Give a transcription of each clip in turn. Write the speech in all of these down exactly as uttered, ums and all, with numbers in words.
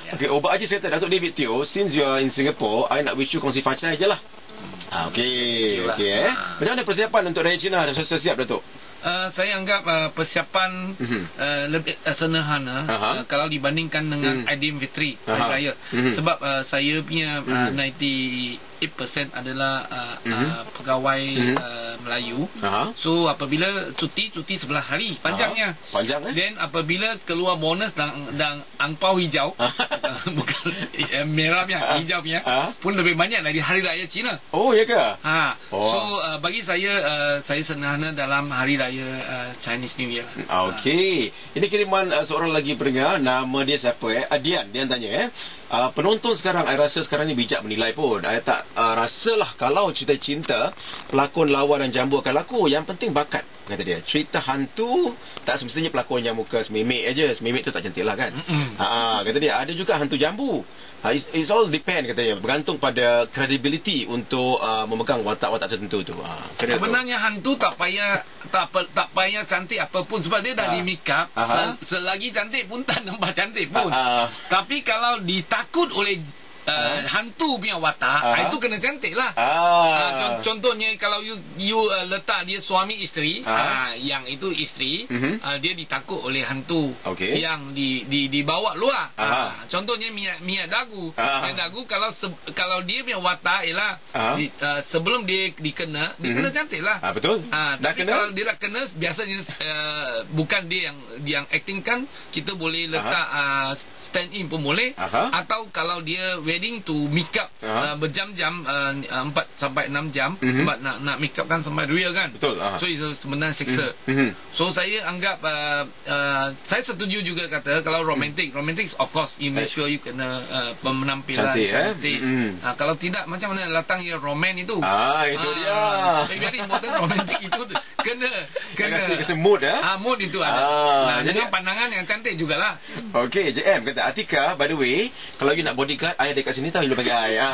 Ya. Okey, obat aja saya kata Datuk David Teo, since you are in Singapore, I nak wish you kongsi facai je lah. Ah, okey, okey eh. Macam mana persiapan untuk Raya Cina? Dah selesai siap Datuk? Uh, saya anggap uh, persiapan Mhm. uh, lebih uh, sederhana Aha. uh, kalau dibandingkan dengan Mhm. Aidilfitri Aha. Hari Raya. Mhm. Sebab uh, saya punya uh, Mhm. ninety-eight percent adalah uh, Mhm. uh, pegawai Mhm. uh, Melayu. Aha. So apabila cuti cuti sebelah hari panjangnya. Aha. Panjang eh? Then apabila keluar bonus dan dan angpau hijau uh, bukan uh, merahnya, hijaunya Ah. pun lebih banyak dari Hari Raya Cina. Oh, ya ke? Ha. Oh. So uh, bagi saya uh, saya sederhana dalam Hari Raya uh, Chinese New Year. Okey. Ini kiriman uh, seorang lagi pendengar, nama dia siapa eh? Adian, dia tanya eh. Uh, penonton sekarang, I rasa sekarang ni bijak menilai pun. I tak uh, rasalah kalau cerita cinta, pelakon lawa dan jambu akan laku. Yang penting bakat, kata dia. Cerita hantu, tak semestinya pelakon yang muka semimik aja. Semimik tu tak cantik lah kan? Mm-mm. Ha, kata dia, ada juga hantu jambu. Ha, it's, it's all depend, katanya. Bergantung pada credibility untuk uh, memegang watak-watak tertentu tu. Ha, kena Sebenarnya hantu tak payah tak apa, tak payah cantik apapun sebab dia dah Ah. di make up. Aha. Sel, selagi cantik pun tak nampak cantik pun. Ah, ah. Tapi kalau ditakut oleh uh, hantu punya watak, Aha. itu kena cantik lah. Ah. Ah, con- contohnya kalau you you uh, letak dia suami isteri, Ah. ah, yang itu isteri, Mhm. ah, dia ditakut oleh hantu Okey. yang di di dibawa luar. Aha. Ah, contohnya minyak minyak dagu. Ah. Minyak dagu kalau se, kalau dia punya watak ialah Ah. di, uh, sebelum dia dikena, dia Mhm. kena cantik lah. Ah, betul. Ah, Dah tapi kena? kalau dia dah kena, biasanya uh, bukan dia yang yang actingkan, kita boleh letak uh, stand in pun boleh. Aha. Atau kalau dia wedding to make up Aha. uh, berjam-jam, uh, empat sampai enam jam, Mhm. sebab nak nak make up kan sampai real kan. Betul, aha. So itu sebenarnya seksa. Mhm. So saya anggap uh, uh, saya setuju juga kata kalau romantic, romantic of course you make sure you kena uh, penampilan Cantik, eh? cantik. Mm. Ah, kalau tidak macam mana datang ya roman itu. Ah, itu dia. Very important romantic itu kena kena Kena kasi mood, eh? Ah, mood itu ada. Ah, nah, jadi- dengan pandangan yang cantik jugalah. Okey, J M kata, Atika, by the way, kalau you nak bodyguard, I ada kat sini tahu you bagi I. Ah.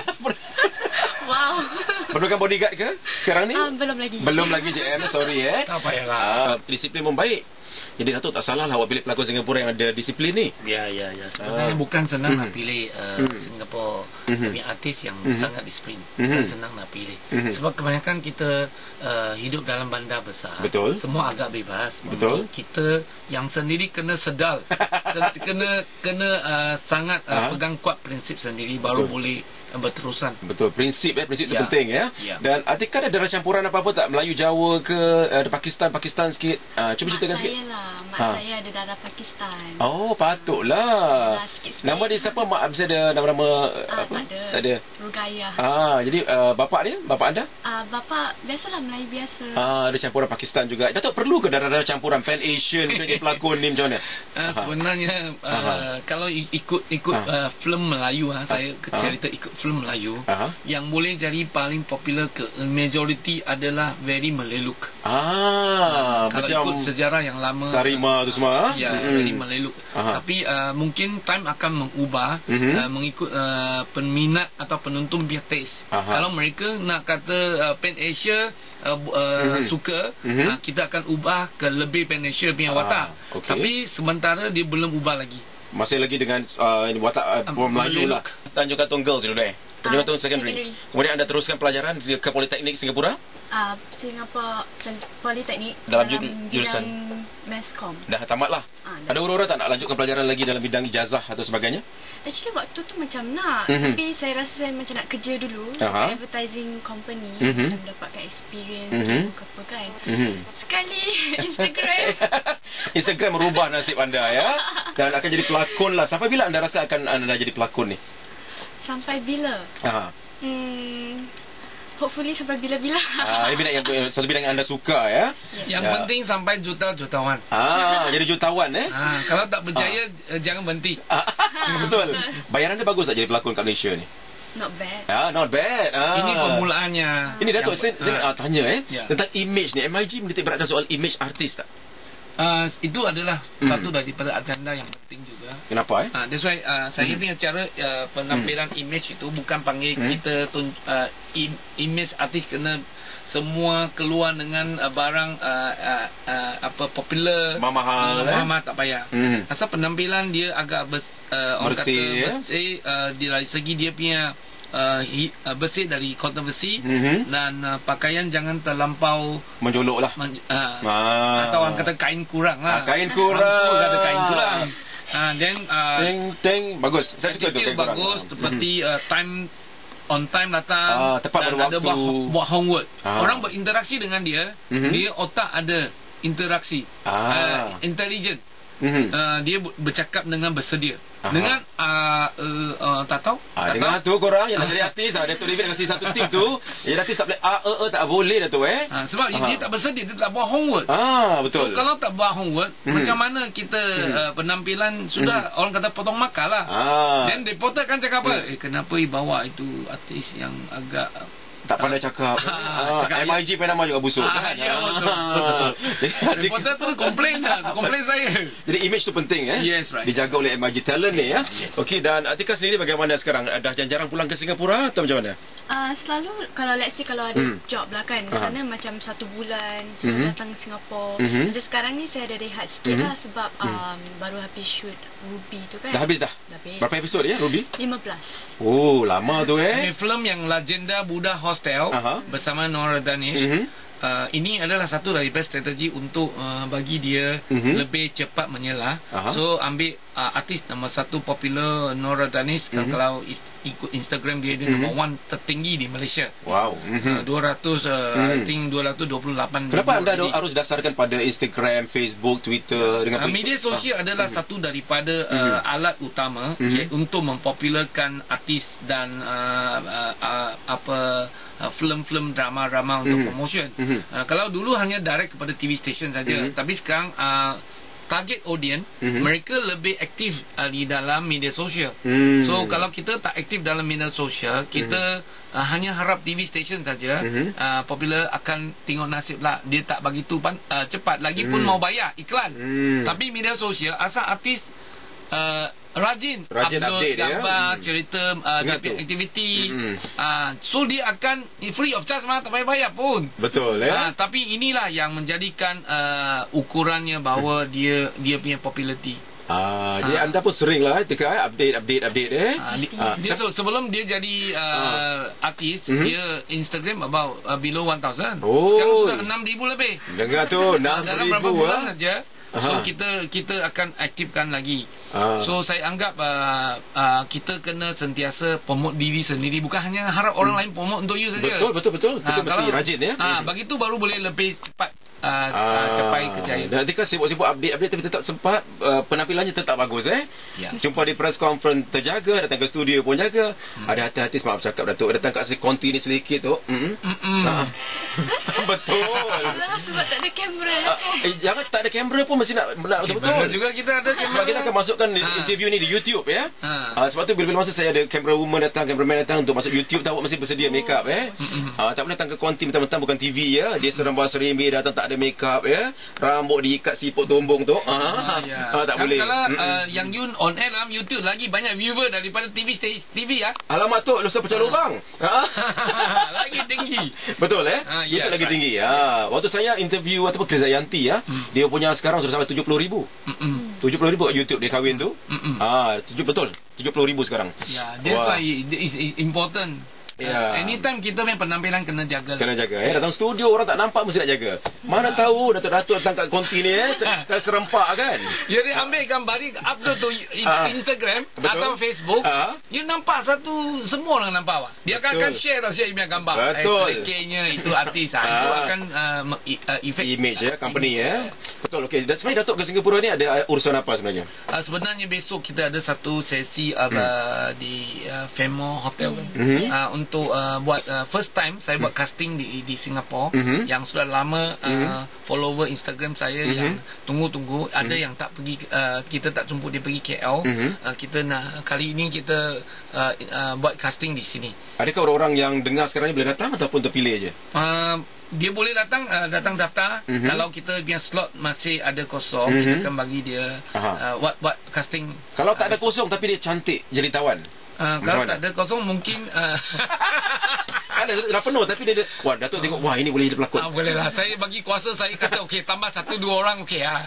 Wow. Perlukan bodyguard ke sekarang ni? Ah, belum lagi. Belum lagi J M, sorry eh. Tak payahlah. Ah, disiplin pun baik. Jadi Datuk tak salah lah awak pilih pelakon Singapura yang ada disiplin ni. Ya, ya, ya. Sebenarnya Ah. bukan senang Mhm. nak pilih uh, Mhm. Singapore Mhm. punya artis yang Mhm. sangat disiplin. Mhm. Bukan senang nak pilih. Mhm. Sebab kebanyakan kita uh, hidup dalam bandar besar. Betul. Semua agak bebas. Betul. Kita yang sendiri kena sedal. kena kena, kena uh, sangat uh, Ah. pegang kuat prinsip sendiri baru Betul. boleh uh, berterusan. Betul, prinsip eh, prinsip tu Ya. penting ya. Ya. Dan Atika ada campuran apa-apa tak? Melayu Jawa ke, ada Pakistan Pakistan sikit. Ah, cuba ceritakan Mak sikit. saya lah. Mak Ha. saya ada darah Pakistan. Oh, patutlah. Ah, sikit-sikit. Nama dia siapa? Mak mesti ada nama-nama Ah, apa? tak ada. Tak ada. Rugaya. Ah, jadi uh, bapak dia, bapak anda? Ah, bapa biasalah Melayu biasa. Ah, ada campuran Pakistan juga. Datuk perlu ke darah-darah campuran Pan Asian ke jadi pelakon ni macam mana? Uh, Aha. sebenarnya uh, Aha. kalau i- ikut ikut Ah. uh, filem Melayu ha, saya ke Ah. cerita ikut filem Melayu Aha. yang boleh jadi paling popular ke majority adalah very meleluk. Ah, Kalau macam ikut sejarah yang lama Sarima tu semua. ya Mm-mm. very meleluk. Aha. Tapi uh, mungkin time akan mengubah Mhm. uh, mengikut uh, peminat atau penonton punya taste. Aha. Kalau mereka nak kata uh, Pan Asia uh, bu- uh, Mhm. suka, Mhm. uh, kita akan ubah ke lebih Pan Asia punya Ah, watak. okey. Tapi sementara dia belum ubah lagi. Masih lagi dengan uh, ini watak uh, Um, Melayu lah. meleluk. Tanjung Katong Girls dulu eh. Tanjung Ah, Katong Secondary. secondary. Kemudian anda teruskan pelajaran di- ke Politeknik Singapura. Ah, Singapore Politeknik Dalam dalam ju- jurusan? bidang Meskom. Dah tamat lah. Ah, dah. Ada urut-urut tak nak lanjutkan pelajaran lagi dalam bidang ijazah atau sebagainya? Actually waktu tu macam nak, Mhm. tapi saya rasa saya macam nak kerja dulu Aha. advertising company, Mhm. macam dapatkan experience Mhm. dulu ke apa kan. Mhm. Sekali Instagram. Instagram merubah nasib anda ya. Dan akan jadi pelakon lah. Sampai bila anda rasa akan anda jadi pelakon ni? Sampai bila? Ha. Hmm, hopefully sampai bila-bila. Ah, ini bidang yang satu bidang yang anda suka ya. Yang Ya. penting sampai juta-jutawan. Ah, jadi jutawan eh. Ha, kalau tak berjaya eh, jangan berhenti. Ah, betul. Bayaran dia bagus tak jadi pelakon kat Malaysia ni? Not bad. Ah, not bad. Ah. Ini permulaannya. Ini Datuk, Yang- saya, saya ha. nak ah, tanya eh Ya. tentang image ni. M I G menitik beratkan soal image artis tak? Uh, itu adalah Hmm. satu daripada agenda yang penting juga. Kenapa eh? Uh, that's why uh, saya Hmm. punya cara uh, penampilan image itu bukan panggil Hmm. kita tun, uh, im, image artis kena semua keluar dengan uh, barang uh, uh, uh, apa popular, Mahal, uh, eh? mahal tak payah. Hmm. Asal penampilan dia agak bers, uh, orang Bersih, kata eh? bersih uh, dari segi dia punya uh, hi, uh, bersih dari kotor bersih Mhm. dan uh, pakaian jangan terlampau Menjolok lah. men, uh, Ah. atau orang kata kain kurang lah. Ah, kain kurang. Orang tua kata kain kurang. Ah, then uh, Teng teng bagus. Saya suka tu attitude kain kurang. bagus seperti uh, time on time datang Ah, tepat dan pada ada waktu. buat, buat homework. Ah. Orang berinteraksi dengan dia, Mhm. dia otak ada interaksi. Ah. Uh, intelligent. Mhm. Uh, dia ber- bercakap dengan bersedia. Aha. Dengan uh, uh, uh, tak tahu? Ah, tak dengan tahu? tu korang yang nak jadi artis, ah, Dato' David kasi satu tip tu. Ya, artis tak boleh a e e tak boleh dah tu eh. Ah, sebab Aha. dia tak bersedia, dia tak buat homework. Ah, So, betul. kalau tak buat homework, Hmm. macam mana kita Hmm. uh, penampilan sudah orang kata potong makan lah. Ah. Dan reporter kan cakap apa? Hmm. Eh, kenapa i bawa itu artis yang agak Tak pandai cakap. Ah, Ah, cakap M I G pernah nama juga busuk. Ah, kan? ya, betul. Jadi, reporter tu komplain dah, komplain saya. jadi image tu penting eh. Yes, right. Dijaga oleh M I G talent ni ya. Yes. Okey, dan Atika sendiri bagaimana sekarang? Dah jarang pulang ke Singapura atau macam mana? Uh, selalu kalau let's say kalau ada Hmm. job lah kan, Aha. sana macam satu bulan saya Mhm. datang Singapura. Mhm. Macam sekarang ni saya ada rehat sikit Mhm. lah sebab Mhm. um, baru habis shoot Ruby tu kan. Dah habis dah? Dah habis. Berapa episod ya, Ruby? lima belas. Oh, lama tu Ini eh. filem yang Legenda Buddha Hostel Aha. bersama Nora Danish. Mhm. Uh, ini adalah satu daripada strategi untuk uh, bagi dia Mhm. lebih cepat menyelah. Aha. So ambil uh, artis nombor satu popular Nora Danish. Mhm. Kalau is, ikut Instagram dia, dia Mhm. nombor one tertinggi di Malaysia. Wow. Uh, Mhm. dua ratus uh, I Mhm. think dua ratus dua puluh lapan Kenapa ribu anda already. harus dasarkan pada Instagram, Facebook, Twitter dengan Uh, media sosial Ah. adalah Mhm. satu daripada uh, Mhm. alat utama Mhm. iaitu untuk mempopularkan artis dan uh, uh, uh, apa uh, filem-filem drama-drama untuk Mhm. promotion. Mhm. Uh, kalau dulu hanya direct kepada T V station saja, Mhm. tapi sekarang uh, target audience Mhm. mereka lebih aktif uh, di dalam media sosial. Hmm. So kalau kita tak aktif dalam media sosial, kita uh, hanya harap T V station saja Mhm. uh, popular akan tengok nasib lah. Dia tak bagi tu pan, uh, cepat. Lagipun Hmm. mau bayar iklan. Hmm. Tapi media sosial asal artis uh, rajin, Rajin update dia, gambar, hmm. cerita uh, Ingat dia punya tu. aktiviti. Hmm. Uh, so dia akan free of charge mah, tak payah bayar pun. Betul ya. Uh, tapi inilah yang menjadikan uh, ukurannya bahawa dia dia punya populariti. Ah, jadi Ah. anda pun sering lah eh, teka eh, update update update eh. Uh, di, Ah, dia se- sebelum dia jadi uh, artis, Mhm. dia Instagram about uh, below one thousand. Oh. Sekarang sudah enam ribu lebih. Dengar tu enam Dalam berapa ribu bulan ah. saja. So Aha. kita kita akan aktifkan lagi. Ah. So saya anggap uh, uh, kita kena sentiasa promote diri sendiri, bukan hanya harap orang lain promote untuk you saja. Betul betul betul. Kita Ah, mesti rajin ya. Ah, bagi tu baru boleh lebih cepat uh, uh, capai kejayaan. Dan Atika sibuk-sibuk update-update tapi tetap sempat uh, penampilannya tetap bagus eh. Ya. Jumpa di press conference terjaga, datang ke studio pun jaga. Hmm. Ada hati-hati maaf cakap Datuk, datang kat konti ni sedikit tu. Mm-mm. Mm-mm. Ah. Betul. Alah, sebab tak ada kamera lah Ah, kan. eh, jangan tak ada kamera pun mesti nak, nak Okay, betul-betul. betul juga kita ada kamera. Sebab kita akan masukkan Ah. interview ni di YouTube ya. Ah. Ah, sebab tu bila-bila masa saya ada camera woman datang, cameraman datang untuk masuk YouTube, tak awak mesti bersedia make up eh. Mm-mm. Ah, tak boleh datang ke konti mentang-mentang bukan T V ya. Dia serembar serimbi datang tak ada make up ya. Rambut diikat siput tumbung tu. Ah, Ah, ya. ah, tak Kan boleh. Kalau Mm-mm. uh, yang Yun on air dalam YouTube lagi banyak viewer daripada T V stage T V ya. Alamak tu, lusa pecah Ah. lubang. Ah. Lagi tinggi. Betul eh? Ah, Itu yes, lagi right. tinggi. Ah, waktu saya interview ataupun Krizayanti ya, Hmm. dia punya sekarang sudah sampai tujuh puluh ribu. Mm-mm. tujuh puluh ribu kat YouTube dia kahwin tu. Mm-mm. Ah, tujuh betul. tujuh puluh ribu sekarang. Ya, that's Wah. why it is important. Ya. Uh, anytime kita punya penampilan kena jaga. Kena jaga eh. Datang studio orang tak nampak mesti nak jaga. Mana tahu Datuk-datuk datang kat konti ni eh, ter- terserempak kan. Jadi ambil gambar ni upload tu i- Ah. Instagram Betul. atau Facebook. Ah. You nampak satu, semua orang nampak awak. Dia akan, Betul. akan share tau, share punya gambar. Betul. Eh, nya itu artis. Ah. Itu Ah. akan uh, me- i- uh, effect Image ya, company image, ya. Betul, okey. Dan sebenarnya Datuk ke Singapura ni ada uh, urusan apa sebenarnya? Uh, sebenarnya besok kita ada satu sesi uh, Hmm. uh, di uh, Fairmont Hotel kan. Mhm. Uh, untuk untuk uh, buat uh, first time saya buat casting di di Singapura, Mhm. yang sudah lama uh, Mhm. follower Instagram saya Mhm. yang tunggu-tunggu, ada Mhm. yang tak pergi, uh, kita tak jemput dia pergi K L. Mhm. Uh, kita nak kali ini kita uh, uh, buat casting di sini. Adakah orang-orang yang dengar sekarang ni boleh datang ataupun terpilih je? Uh, dia boleh datang uh, datang daftar. Mhm. Kalau kita punya slot masih ada kosong, Mhm. kita akan bagi dia Aha. uh, buat buat casting. Kalau tak ada uh, kosong tapi dia cantik jadi tawan. Uh, Macam kalau mana? tak ada kosong mungkin uh, Ada dah penuh tapi dia, dia wah Datuk tengok wah ini boleh jadi pelakon. ah, boleh lah. Saya bagi kuasa, saya kata okey, tambah satu dua orang okey ah.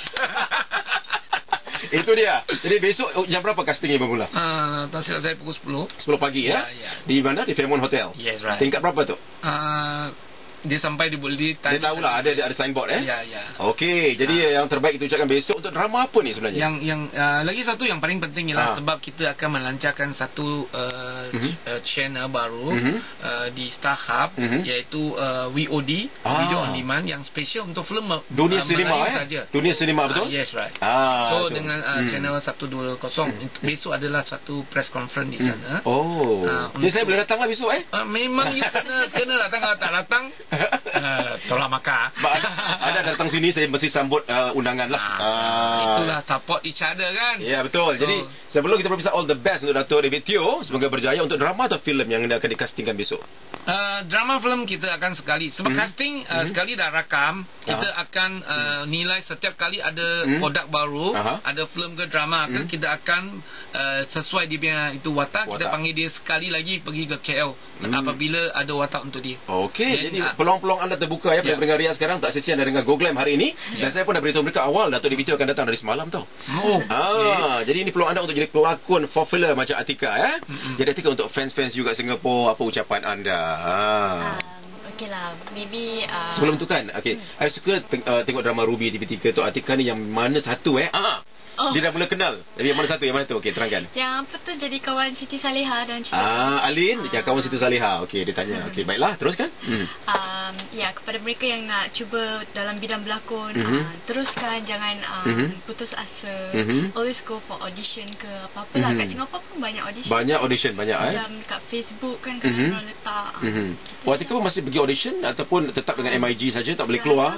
Itu dia. Jadi besok oh, jam berapa castingnya bermula? Uh, tak silap saya pukul sepuluh. sepuluh pagi ya? Ya, ya. Di mana? Di Fairmont Hotel. Yes, right. Tingkat berapa tu? Uh, dia sampai dia boleh Dia tanya. tahulah ada ada signboard eh. Ya, ya. Okey, jadi yang terbaik itu ucapkan besok untuk drama apa ni sebenarnya? Yang yang uh, lagi satu yang paling penting ialah Ah. sebab kita akan melancarkan satu uh, Mhm. uh, channel baru Mhm. uh, di StarHub, Mhm. iaitu uh, V O D, Ah. Video on Demand, yang special untuk filem Dunia uh, sinema Melayu eh. saja. Dunia sinema betul? Ah, yes, right. Ah, So betul. dengan uh, Hmm. channel seratus dua puluh besok adalah satu press conference di sana. Oh. Ah, Jadi saya untuk- boleh datang lah besok eh? Uh, memang you kena kena datang. Kalau tak datang uh, tolak maka. Ba- Ada datang sini saya mesti sambut uh, undangan lah. Ah, itulah support each other kan. Ya betul. Jadi So, sebelum kita berpisah, all the best untuk Dato' David Teo. Semoga berjaya untuk drama atau filem yang anda akan dikastingkan besok. Uh, drama film kita akan sekali sebab Mhm. casting uh, Mhm. sekali dah rakam, kita Aha. akan uh, nilai setiap kali ada Mhm. produk baru, Aha. ada film ke drama ke, Mhm. kita akan uh, sesuai dia punya itu watak, kita Watak. panggil dia sekali lagi pergi ke K L Mhm. apabila ada watak untuk dia. Okey, Dan, jadi ah, peluang-peluang anda terbuka ya, Ya. pendengar Ria sekarang. Tak sia-sia anda dengar Go Glam hari ini. Ya. Dan saya pun dah beritahu mereka awal Dato' David Teo akan datang dari semalam tau. Oh. Ah, jadi ini peluang anda untuk jadi pelakon popular macam Atika eh. Mm-mm. Jadi Atika, untuk fans-fans juga Singapura, apa ucapan anda? Ah. Um, okay lah, maybe uh, Sebelum tu kan, okey, saya suka teng- uh, tengok drama Ruby T V tiga tu. Atika ni yang mana satu eh? Ah. Oh. Dia dah mula kenal. Tapi yang mana satu? Yang mana tu? Okey, terangkan. yang apa tu jadi kawan Siti Saleha dan cerita. Ah, Alin, Ah. yang kawan Siti Saleha. Okey, dia tanya. Okey, baiklah, teruskan. Hmm. Um, ya, kepada mereka yang nak cuba dalam bidang berlakon, Mhm. uh, teruskan, jangan um, Mhm. putus asa. Mhm. Always go for audition ke apa-apa lah. Mhm. Kat Singapura pun banyak audition. Banyak audition, banyak eh. Macam kat Facebook kan, Mhm. kadang orang letak. Mhm. Oh, Atika pun masih pergi audition ataupun tetap dengan M I G saja, tak boleh keluar?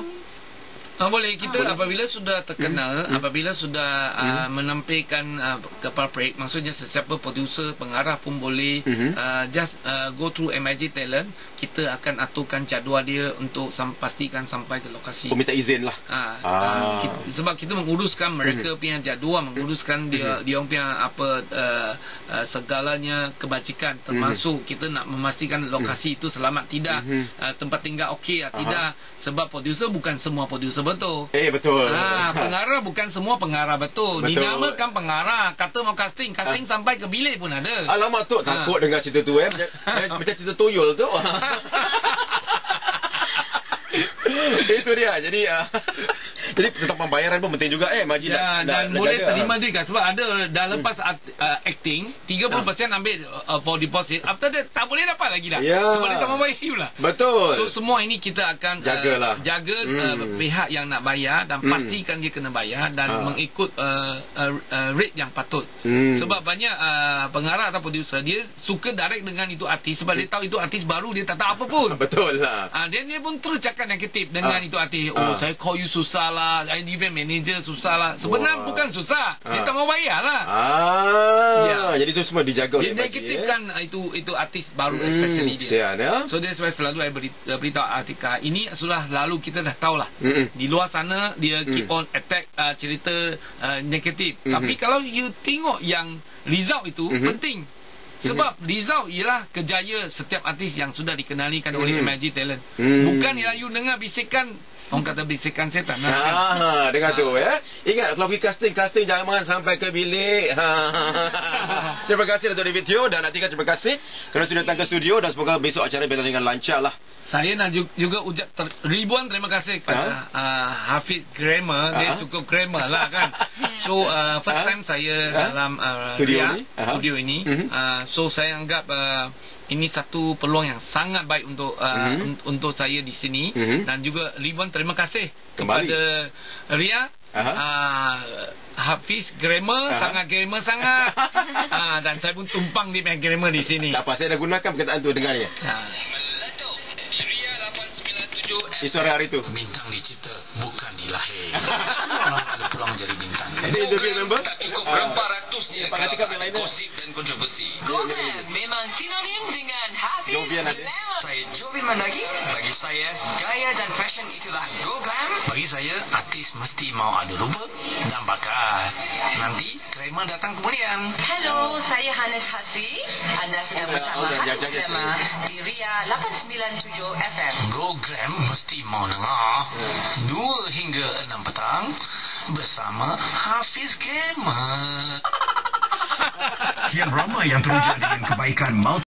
Ah, boleh kita Ah, apabila sudah terkenal, Hmm. apabila sudah Hmm. uh, menampilkan uh, kepala projek, maksudnya sesiapa producer, pengarah pun boleh Mhm. uh, just uh, go through M I G Talent, kita akan aturkan jadual dia untuk sam- pastikan sampai ke lokasi. Oh, minta izin lah. Ah, Ah. ah, kita, sebab kita menguruskan mereka punya jadual, menguruskan dia dia orang punya apa uh, uh, segalanya kebajikan, termasuk kita nak memastikan lokasi itu selamat tidak, Mhm. uh, tempat tinggal okey Aha. atau tidak, sebab producer bukan semua producer betul. Eh, betul. Ah, pengarah bukan semua pengarah betul. Betul. Dinamakan pengarah, kata mau casting, casting sampai ke bilik pun ada. Alamak tu, takut dengar cerita tu eh. Macam, macam cerita tuyul tu. Itu dia. Jadi uh, jadi tentang pembayaran pun penting juga eh. Maji Ya, nak, dan nak, boleh nak jaga. terima juga sebab ada dah lepas art, uh, acting tiga puluh peratus ambil uh, for deposit, after that tak boleh dapat lagi dah. Ya. Sebab dia tak mau bayar you lah. Betul. So semua ini kita akan uh, Jagalah. jaga Hmm. uh, pihak yang nak bayar dan Hmm. pastikan dia kena bayar dan Ha. mengikut uh, uh, uh, rate yang patut. Hmm. Sebab banyak uh, pengarah atau producer dia suka direct dengan itu artis sebab dia tahu itu artis baru, dia tak tahu apa pun. Betul lah. Ah, dia dia pun terus cakap negatif dengan Ah. itu artis. Oh, Ah. saya call you susah lah, I event manager susah lah. Sebenarnya Wah. bukan susah, dia Ah. tak mau bayar lah. Ah, Ya. jadi tu semua dijaga Dia oleh Maji, negatifkan eh? itu itu artis baru, Hmm, especially dia. sian, ya? So dia sebab selalu saya beri, uh, beritahu Atika, ini sudah lalu, kita dah tahu lah. Mm-mm. Di luar sana dia Mm. keep on attack uh, cerita uh, negatif. Mhm. Tapi kalau you tengok yang result itu Mhm. penting. Sebab result ialah kejaya setiap artis yang sudah dikenalikan oleh Mhm. M I G Talent. Hmm. Bukan ialah you dengar bisikan, orang kata bisikan setan. Nah, kan? Ah, dengar Ah. tu ya. Ingat kalau pergi casting, casting jangan sampai ke bilik. Ha. Terima kasih Dato' David Teo dan Atika, terima kasih kerana sudah datang ke studio dan semoga besok acara berjalan dengan lancar lah. Saya nak ju- juga ucap ter- ribuan terima kasih kepada uh, Hafiz Grammar. Dia Ha? cukup grammar lah kan. So uh, first Ha? time saya Ha? dalam uh, Studio Ria, ni? Aha. studio ini. Mhm. uh, So saya anggap uh, ini satu peluang yang sangat baik untuk uh, Mhm. un- untuk saya di sini. Mhm. Dan juga ribuan terima kasih Kembali. kepada Ria uh, Hafiz grammar, Aha. sangat grammar sangat. uh, dan saya pun tumpang di main grammar di sini. Tak apa, saya dah gunakan perkataan tu, dengar ni. Uh. Suara hari tu bintang dicipta, bukan dilahir. Orang ada peluang jadi bintang. Ini interview member tak cukup berapa uh, ratus dia kalau gosip dan kontroversi. Golden memang sinonim dengan Hafiz Glamour. Saya Jovi Mandagi. Bagi saya, gaya dan fashion itulah Go Glam. Bagi saya, artis mesti mau ada rupa dan bakat. Nanti glamour datang kemudian. Hello, saya Hanes Hasri. Anda sedang bersama Hafiz Glamour di Ria lapan sembilan tujuh F M. Go Glam mesti mau dengar dua hingga enam petang bersama Hafiz Glamour. Kian ramai yang teruja dengan kebaikan